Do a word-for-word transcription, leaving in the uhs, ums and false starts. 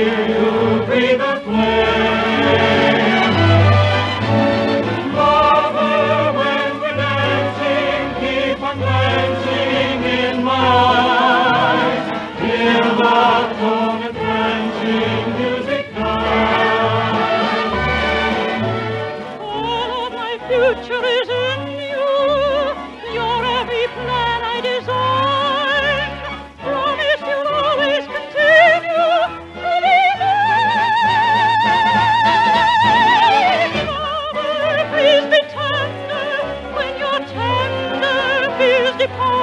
hear you breathe a flame. Lover, when we're dancing, keep on glancing in my eyes. Hear the tone of dancing music die. All of my future is in you. You're every plan I design. Promise you'll always continue to be mine. Lover, please be tender when your tender fears depart.